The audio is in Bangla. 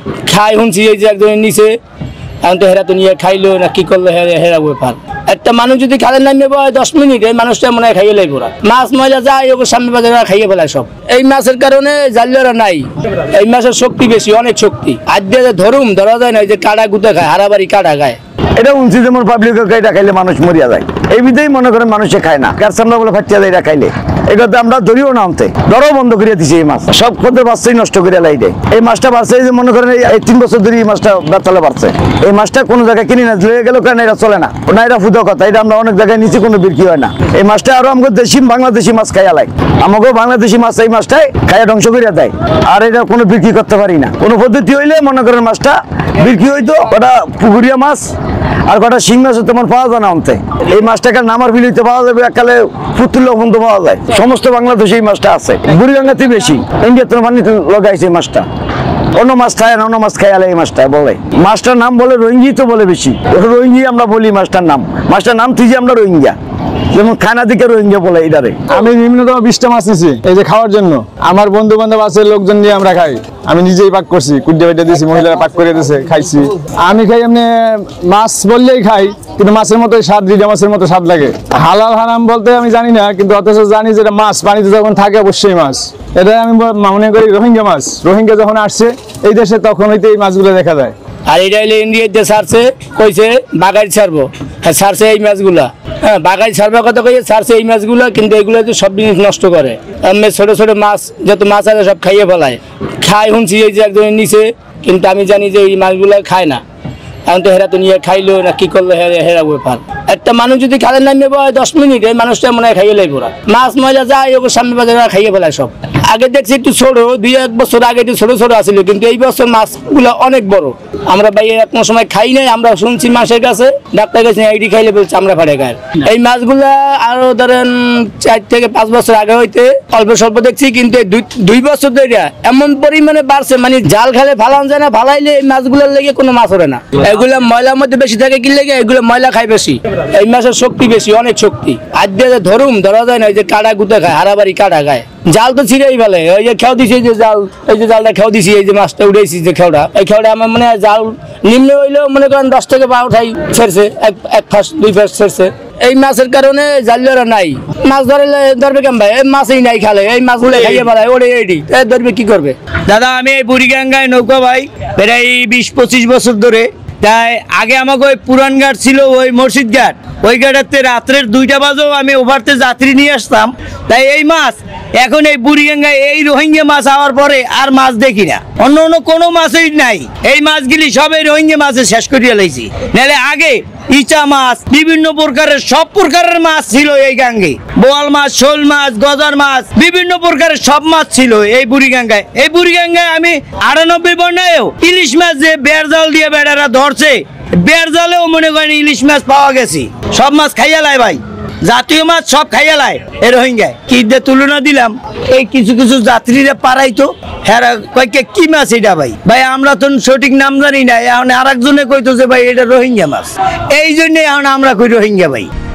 খাই শুনছি এই যে একজনের নিচে এখন তো হেরা তো নিয়ে খাইলো না কি করলো হেরা ব্যাপার। একটা মানুষ যদি খালের নামে 10 মিনিট এই মানুষটা মনে হয় খাইয়ে লাইব ওরা মাছ ময়লা যায় ওর সামনে বাজারে খাইয়ে ফেলায় সব। এই মাছের কারণে জালিয়ারা নাই, এই মাছের শক্তি বেশি, অনেক শক্তি। আজ দিয়ে ধরা যায় না, যে কাটা গুতে খায়, হারাবাড়ি কাটা খায়। এটা উনছি যেমন পাবলিকের এটা খাইলে মানুষ মরিয়া যায়, এই বিধেই মনে করেন মানুষে খায় না। কার সামনে বলে ফাটিয়া যায় এটা খাইলে, এটাতে আমরা ধরিও না আনতে, ধরাও বন্ধ করিয়া দিছি। এই মাছ সব খদ্দের বাচ্চাই নষ্ট করিয়া লাই দেয়। এই মাছটা বাড়ছে যে মনে করেন এই 3 বছর ধরে এই মাছটা বেতালে বাড়ছে। এই মাছটা কোনো জায়গায় কিনি না, লয়ে গেল কারণ এটা চলে না, না এটা ফুটো কথা, এটা আমরা অনেক জায়গায় নিচে কোনো বিক্রি হয় না। এই মাছটা আরো আমাকে দেশি বাংলাদেশি মাছ খাইয়া লাই, আমাকেও বাংলাদেশি মাছ এই মাছটাই খাইয়া ধ্বংস করিয়া দেয়। আর এটা কোনো বিক্রি করতে পারি না। কোনো পদ্ধতি হইলে মনে করেন মাছটা বিক্রি হইতো, ওটা পুকুরিয়া মাছ আর কটা শিং মাছ তেমন পাওয়া যায় না আনতে। এই মাছটাকে নামার বিলিতে পাওয়া যাবে, এককালে পুতুল্য বন্ধ পাওয়া যায়। সমস্ত বাংলাদেশে এই মাছটা আছে, বুড়িগঙ্গাতে বেশি, ইন্ডিয়াতে পানিতে লাগাইছে এই মাছটা। অন্য মাছ খায় না, অন্য মাছ খাইয়ালে এই মাছটা বলে। মাছটার নাম বলে রোহিঙ্গি, তো বলে বেশি রোহিঙ্গি আমরা বলি মাছটার নাম। মাছটার নাম তুই আমরা রোহিঙ্গা, যেমন খানা দিকে রোহিঙ্গা বলে। এটারে আমি নিম্নতম 20টা মাছ নিছি এই যে খাওয়ার জন্য। আমার বন্ধু বান্ধব আছে, লোকজন নিয়ে আমরা খাই। আমি নিজেই পাক করছি, কুড়িয়ে বেটে দিয়েছি, মহিলারা পাক করে দিয়েছে, খাইছি। আমি খাই এমনি মাছ বললেই খাই, কিন্তু মাছের মতো স্বাদ, রিডা মাছের মতো স্বাদ লাগে। হালাল হারাম বলতে আমি জানি না, কিন্তু অথচ জানি যেটা মাছ পানিতে যখন থাকে অবশ্যই মাছ। এটা আমি মনে করি রোহিঙ্গা মাছ। রোহিঙ্গা যখন আসছে এই দেশে তখন হইতে এই মাছগুলো দেখা যায়। আর এটা হলে ইন্ডিয়াতে ছাড়ছে, কইছে বাগাই ছাড়বো, হ্যাঁ ছাড়ছে এই মাছগুলা। হ্যাঁ বাগাই ছাড়বার কথা কইছে, ছাড়ছে এই মাছগুলা, কিন্তু এগুলো তো সব জিনিস নষ্ট করে। ছোট ছোট মাছ, যত মাছ আছে সব খাইয়ে ফেলায়। খাই শুনছি এই যে একজনের নিচে, কিন্তু আমি জানি যে এই মাছগুলা খায় না। এখন তো হেরা তো নিয়ে খাইলো না কি করলো হেরা ব্যাপার। একটা মানুষ যদি খালের নামে 10 মিনিট এই মানুষটা মনে হয় খাইয়ে লাইব ওরা মাছ ময়লা যায় ওর সামনে বাজারে খাইয়ে ফেলায় সব। আগে দেখছি একটু ছোট, 2-1 বছর আগে একটু ছোট ছোট আসছিল, কিন্তু এই বছর মাছগুলো অনেক বড়। আমরা ভাই কোনো সময় খাই নাই, আমরা শুনছি মাছের কাছে, ডাক্তার কাছে এইটি খাইলে বলছে আমরা ফাটে খায়। এই মাছগুলা আরো ধরেন 4 থেকে 5 বছর আগে হইতে অল্প স্বল্প দেখছি, কিন্তু 2 বছর ধরে এমন পরিমাণে বাড়ছে, মানে জাল খালে ফালান যায় না, ফালাইলে এই মাছগুলোর লেগে কোনো মাছ ওঠে না। এগুলা ময়লার মধ্যে বেশি থাকে, কি লেগে এগুলো ময়লা খায় বেশি। এই মাছের শক্তি বেশি, অনেক শক্তি। আজ দিয়ে ধরা যায় না, যে কাটা গুতে খায়, হারাবাড়ি কাটা খায়। জাল তো ছিঁড়েই ফেলে। ওই যে খেয়াও দিছি, এই যে জাল, এই যে জালটা খেয়াও দিছি, এই যে মাছটা উঠেছি যে খেয়াটা, এই খেয়াটা আমার মনে হয় জাল নিম্ন হইলেও মনে করেন 10 থেকে 12টাই ছেড়ছে, এক ফাঁস 2 ফাঁস ছেড়ছে। এই মাছের কারণে জালিয়ারা নাই, মাছ ধরবে কেমন ভাই? এই মাছই নাই খালে, এই মাছগুলো খাইয়ে ফেলায় ওরে এডি, ধরবে কি করবে? দাদা আমি এই বুড়িগঙ্গায় নৌকা ভাই প্রায় 20-25 বছর ধরে। তাই আগে আমাকে ওই পুরান ঘাট ছিল, ওই মসজিদ ঘাট, ওই ঘাটাতে রাত্রের 2টা বাজেও আমি ওভারতে যাত্রী নিয়ে আসতাম। তাই এই মাছ এখন এই বুড়িগঙ্গায় এই রোহিঙ্গা মাছ হওয়ার পরে আর মাছ দেখি না, অন্য কোনো মাছই নাই। এই মাছগুলি সবই রোহিঙ্গা মাছে শেষ করিয়া লাইছি। নাহলে আগে ইচা মাছ, বিভিন্ন প্রকারের সব প্রকারের মাছ ছিল এই গাঙ্গে। বোয়াল মাছ, শোল মাছ, গজার মাছ, বিভিন্ন প্রকারের সব মাছ ছিল এই বুড়িগঙ্গায়। এই বুড়িগঙ্গায় আমি 98 বন্যায়ও ইলিশ মাছ যে বেড় জাল দিয়ে বেড়ারা ধরছে, বেড় জালেও মনে করেন ইলিশ মাছ পাওয়া গেছে। সব মাছ খাইয়া লাই ভাই, জাতীয় মাছ সব খাইয়া লাই এই রোহিঙ্গায়। কি দিয়ে তুলনা দিলাম, এই কিছু কিছু যাত্রীরা পারাইতো, হ্যাঁ কয়েকে কি মাছ এটা ভাই? ভাই আমরা তো সঠিক নাম জানি না, এখন আর একজনে কইতো যে ভাই এটা রোহিঙ্গা মাছ, এই জন্যই এখন আমরা কই রোহিঙ্গা ভাই।